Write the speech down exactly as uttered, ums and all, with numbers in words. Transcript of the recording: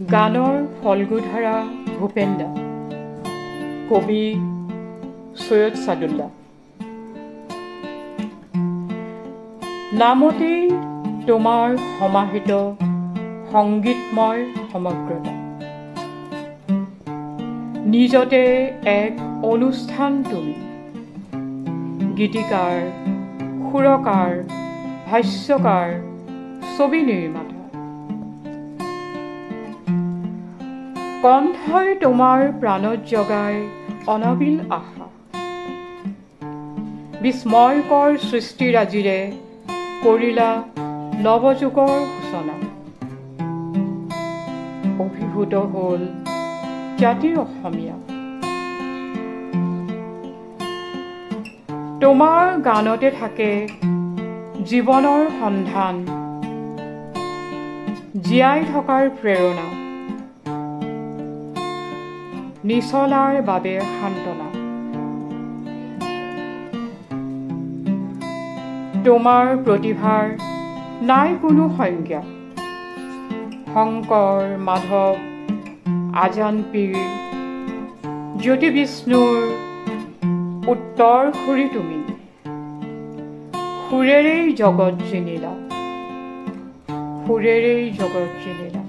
গানৰ ফল্গুধাৰা ভূপেন্দা, কবি সৈয়দ সাদুল্লা। নামতেই তোমাৰ সমাহিত সংগীতময় সমগ্ৰতা, নিজতে এক অনুষ্ঠান তুমি, গীতিকাৰ, সুৰকাৰ, ভাষ্যকাৰ, ছবি নিৰ্মাতা। কণ্ঠই তোমাৰ প্ৰাণত জগাই অনাবিল আশা, বিস্ময়কৰ সৃষ্টিৰাজিৰে কৰিলা নৱযুগৰ সূচনা। অভিভূত হ'ল জাতিৰ অসমীয়া। তোমাৰ গানতে থাকে জীৱনৰ সন্ধান, জীয়াই থকাৰ প্ৰেৰণা, নিচলাৰ বাবে সান্তনা। তোমাৰ প্ৰতিভাৰ নাই কোনো সংজ্ঞা, শংকৰ, মাধৱ, আজান পীৰ, জ্যোতি বিষ্ণুৰ উত্তৰ সুৰি তুমি, সুৰেৰেই জগত জিনিলা, সুৰেৰেই জগত জিনিলা।